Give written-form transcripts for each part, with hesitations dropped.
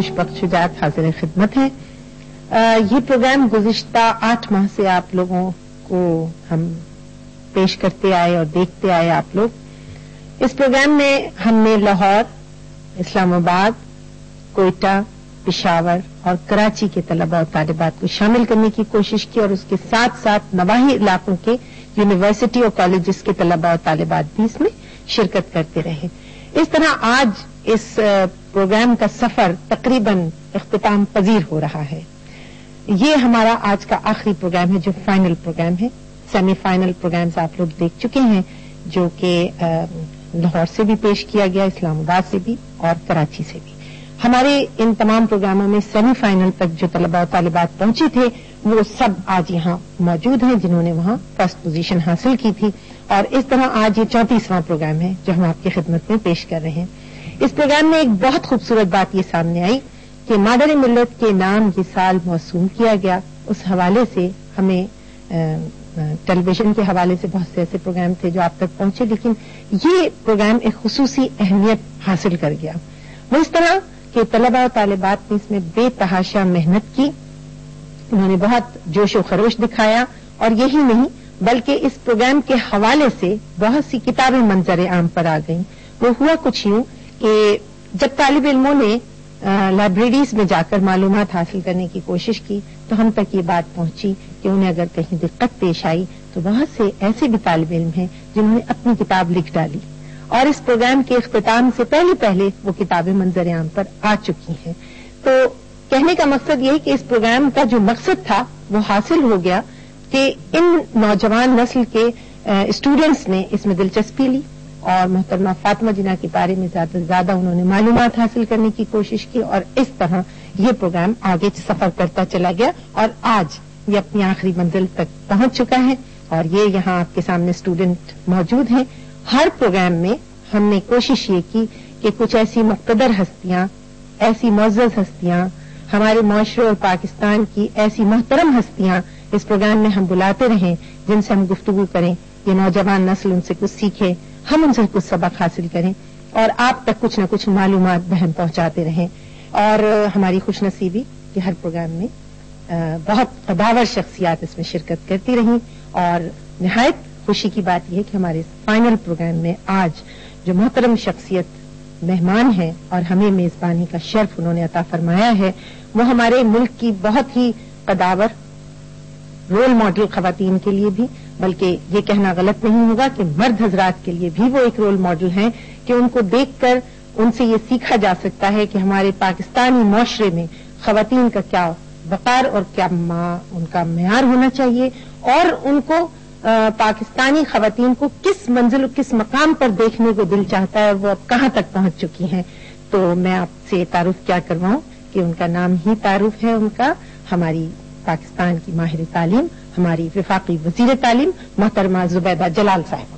खुशबख्श शुजात हाजिर खिदमत है। ये प्रोग्राम गुज़िश्ता 8 माह से आप लोगों को हम पेश करते आए और देखते आए आप लोग। इस प्रोग्राम में हमने लाहौर, इस्लामाबाद, कोयटा, पेशावर और कराची के तलबा और तालिबात को शामिल करने की कोशिश की और उसके साथ साथ नवाही इलाकों के यूनिवर्सिटी और कॉलेजेस के तलबा और तालिबात भी इसमें शिरकत करते रहे। इस तरह आज इस प्रोग्राम का सफर तकरीबन इख्तिताम पजीर हो रहा है। ये हमारा आज का आखिरी प्रोग्राम है जो फाइनल प्रोग्राम है। सेमीफाइनल प्रोग्राम्स आप लोग देख चुके हैं जो कि लाहौर से भी पेश किया गया, इस्लामाबाद से भी और कराची से भी। हमारे इन तमाम प्रोग्रामों में सेमीफाइनल तक जो तलबा और तालिबात पहुंचे थे वो सब आज यहाँ मौजूद हैं जिन्होंने वहां फर्स्ट पोजीशन हासिल की थी। और इस तरह आज ये 34वां प्रोग्राम है जो हम आपकी खिदमत में पेश कर रहे हैं। इस प्रोग्राम में एक बहुत खूबसूरत बात ये सामने आई कि मादर मिल्लत के नाम ये साल मौसूम किया गया। उस हवाले से हमें टेलीविजन के हवाले से बहुत से ऐसे प्रोग्राम थे जो आप तक पहुंचे, लेकिन ये प्रोग्राम एक खुसूसी अहमियत हासिल कर गया। वो इस तरह कि तलबा और तालिबात ने इसमें बेतहाशा मेहनत की, उन्होंने बहुत जोश व खरोश दिखाया और यही नहीं बल्कि इस प्रोग्राम के हवाले से बहुत सी किताबें मंजर आम पर आ गईं। वो हुआ कुछ यूं कि जब तालिब इल्मों ने लाइब्रेरीज में जाकर मालूमात हासिल करने की कोशिश की तो हम तक ये बात पहुंची कि उन्हें अगर कहीं दिक्कत पेश आई तो बहुत से ऐसे भी तालिब इल्म हैं जिन्होंने अपनी किताब लिख डाली और इस प्रोग्राम के इख्तिताम से पहले वो किताबें मंजर आम पर आ चुकी हैं। तो कहने का मकसद ये है कि इस प्रोग्राम का जो मकसद था वो हासिल हो गया कि इन नौजवान नस्ल के स्टूडेंट्स ने इसमें दिलचस्पी ली और मोहतरमा फातिमा जिना के बारे में ज्यादा से ज्यादा उन्होंने मालूमात हासिल करने की कोशिश की और इस तरह ये प्रोग्राम आगे सफर करता चला गया और आज ये अपनी आखिरी मंजिल तक पहुंच चुका है। और ये यहाँ आपके सामने स्टूडेंट मौजूद हैं। हर प्रोग्राम में हमने कोशिश ये की कि कुछ ऐसी मुक़्तदर हस्तियां, ऐसी मुअज़्ज़ज़ हस्तियां, हमारे माशरे और पाकिस्तान की ऐसी मोहतरम हस्तियां इस प्रोग्राम में हम बुलाते रहें जिनसे हम गुफ्तगू करें, ये नौजवान नस्ल उनसे कुछ सीखे, हम उनसे कुछ सबक हासिल करें और आप तक कुछ न कुछ मालूमात बहन पहुंचाते रहें। और हमारी खुशनसीबी कि हर प्रोग्राम में बहुत कदावर शख्सियात इसमें शिरकत करती रहीं और निहायत खुशी की बात यह है कि हमारे फाइनल प्रोग्राम में आज जो मोहतरम शख्सियत मेहमान है और हमें मेजबानी का शर्फ उन्होंने अता फरमाया है वो हमारे मुल्क की बहुत ही कदावर रोल मॉडल खवातीन के लिए भी, बल्कि ये कहना गलत नहीं होगा कि मर्द हजरात के लिए भी वो एक रोल मॉडल हैं कि उनको देखकर उनसे ये सीखा जा सकता है कि हमारे पाकिस्तानी माशरे में खवातीन का क्या वक़ार और क्या उनका मेयार होना चाहिए और उनको पाकिस्तानी खवातीन को किस मंजिल किस मकाम पर देखने को दिल चाहता है, वो अब कहां तक पहुंच चुकी हैं। तो मैं आपसे तारुफ क्या करवाऊं कि उनका नाम ही तारुफ है उनका, हमारी पाकिस्तान की माहिर तालीम, हमारी वफाकी वजीर तालीम मोहतरमा जुबैदा जलाल साहब।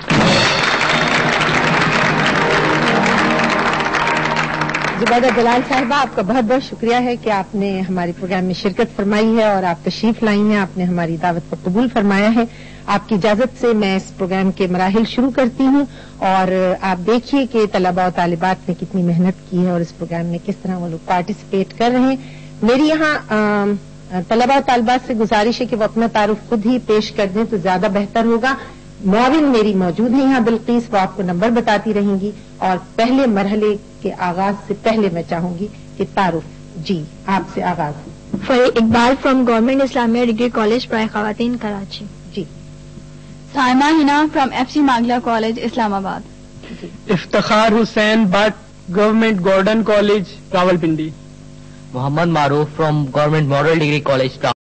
जुबैदा जलाल साहिबा, आपका बहुत बहुत शुक्रिया है कि आपने हमारे प्रोग्राम में शिरकत फरमाई है और आप तशरीफ लाई हैं, आपने हमारी दावत को कबूल फरमाया है। आपकी इजाजत से मैं इस प्रोग्राम के मराहिल शुरू करती हूँ और आप देखिए कि तलबा और तालिबात ने कितनी मेहनत की है और इस प्रोग्राम में किस तरह वो लोग पार्टिसिपेट कर रहे हैं। मेरी यहाँ तलबा और तालिबात से गुजारिश है कि वो अपना तारुफ खुद ही पेश कर दें तो ज्यादा बेहतर होगा। मुआविन मेरी मौजूद है यहाँ बिल्किस, वो आपको नंबर बताती रहेंगी और पहले मरहले के आगाज से पहले मैं चाहूंगी कि तारुफ जी आपसे आगाज हो। Farid Iqbal from government Islamia degree college प्राय खवातीन कराची। जी। Saima Hina from FC Margalla college Islamabad. Iftikhar Hussain Bhatt government Gordon college Rawalpindi. Mohammad Maroof from government model degree college